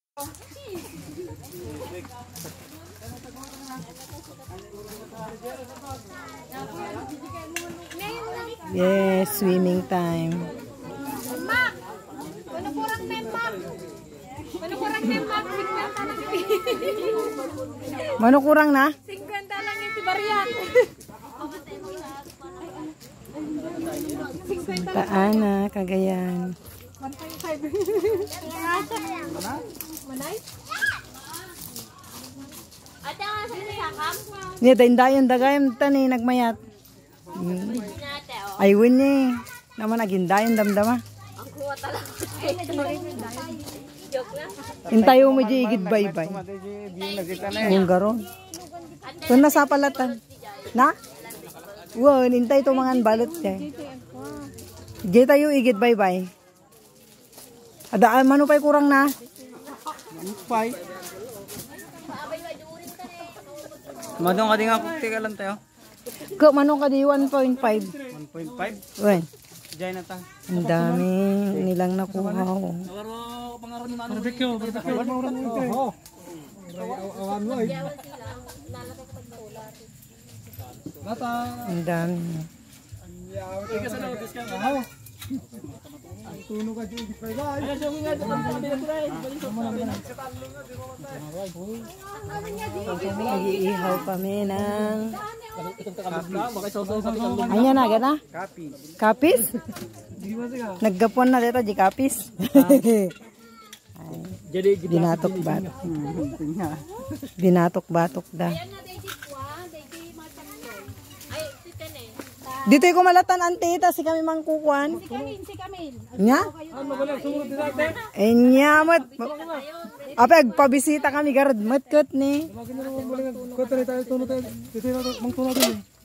Yes, swimming time. Mak! Ano kurang memang? Ano kurang memang? 50 lang. Mano kurang na? 50 lang yung tibarian. 50 lang. Taana, Cagayan. 1.5. Manay? Ate, ang nasa sakam? Niya, dayon dagayam tani nagmayat. Ay, wini. Naman nagindayon damdama. Ang kuha talaga. Joke lang. Intayo mo di igid bye-bye. Yung garon. Kung nasa palatan. Na? Wow, nintay to mga balot siya. Di tayo igid bye-bye. Ada mano pa'y kurang na? Pay. Madong ka din nga kukti ka lang tayo. Ko manong ka di 1.5. 1.5. Wen. Diyan na ta. Ang dami nilang nakuha. Barbecue. Oo. Awan mo eh. Ang dami. Tuno ka dyan. Nag-iihaw kami ng... Anya na, gana? Kapis. Kapis? Naggapon na dito, di kapis. Jadi Binatok bat. Binatok batok da. Dito ko malatan ante ta si kami mangkukuan. Si Camille. Nya? Nya mat. Apa pabisita kami garad mat ket ni.